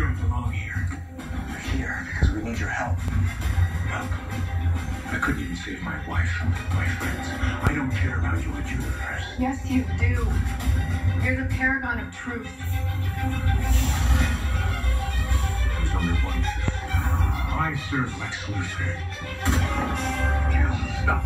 don't belong here. We're here because we need your help. Help? I couldn't even save my wife, my friends. I don't care about your universe. Yes, you do. You're the paragon of truth. There's only one truth. I serve Lex Luthor. Stop.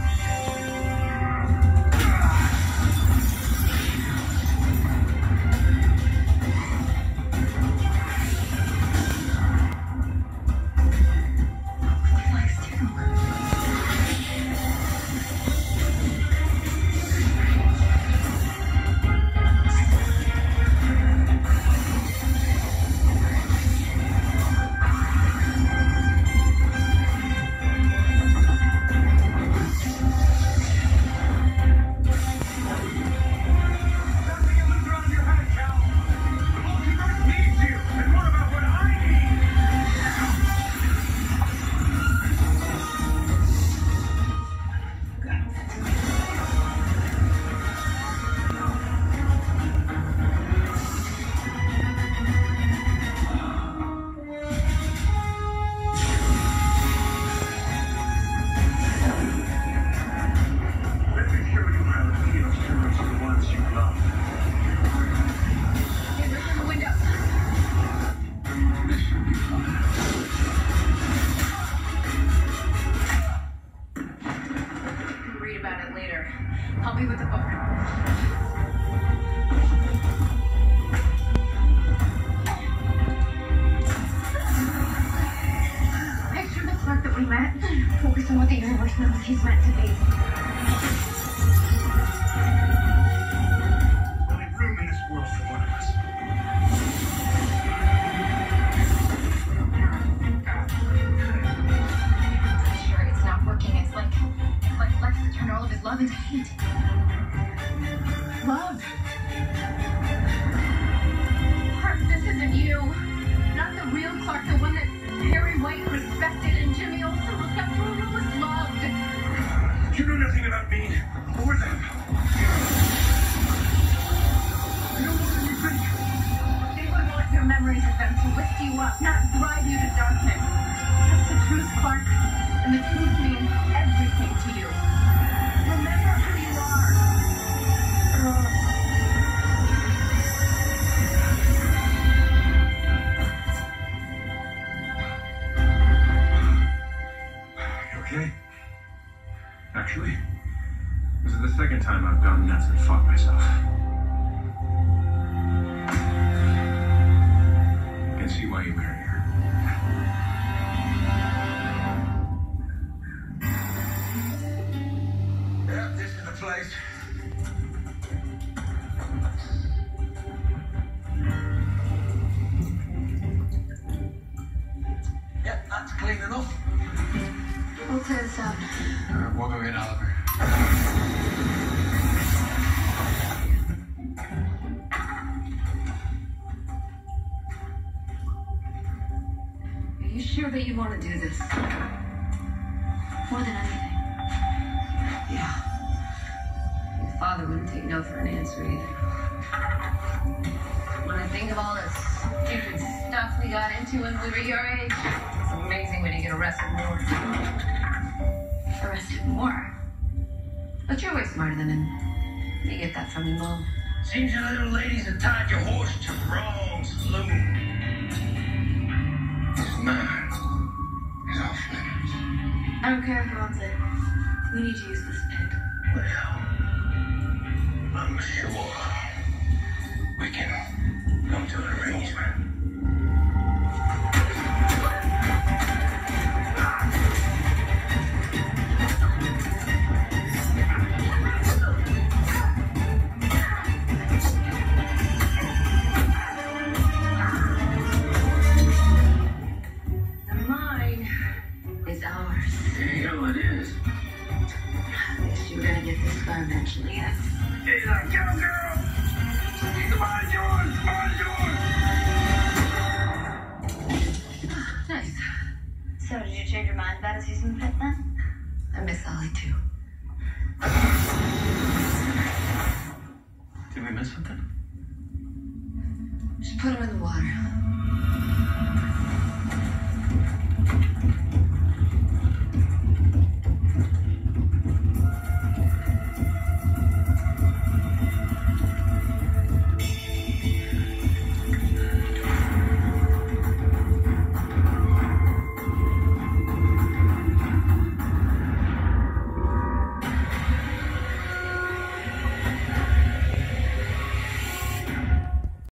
Help me with the book. Picture the Clark that we met. Focus on what the universe knows he's meant to be. Only room in this world for one of us. Sure, it's not working. It's like Lex has turned all of his love into hate. Love. Clark, this isn't you. Not the real Clark, the one that Harry White respected and Jimmy Olsen looked up to and was loved. You know nothing about me or them. I know more than you think. They would want your memories of them to lift you up, not drive you to darkness. That's the truth, Clark. And the truth means everything to you. Remember who you are. You okay? Actually, this is the second time I've gone nuts and fought myself. I can see why you married her. Yeah, this is the place. Yep, that's clean enough. We'll clear this out. We'll go in, Oliver. Are you sure that you want to do this? More than anything. Yeah. Your father wouldn't take no for an answer either. When I think of all the stupid stuff we got into when we were your age, it's amazing when you get arrested more. Arrested more? But you're way smarter than him. You get that from your mom. Seems the little ladies have tied your horse to the wrong saloon. This man is off limits. I don't care who owns it. We need to use this pit. Well, I'm sure we can come to an arrangement. The mine is ours. You know it is. At least you're gonna get this far eventually, yes. Hey, that cowgirl! Come on, yours! Come on, yours! Nice. So, did you change your mind about us using the pit then? I miss Ollie too. Did we miss something? Just put him in the water.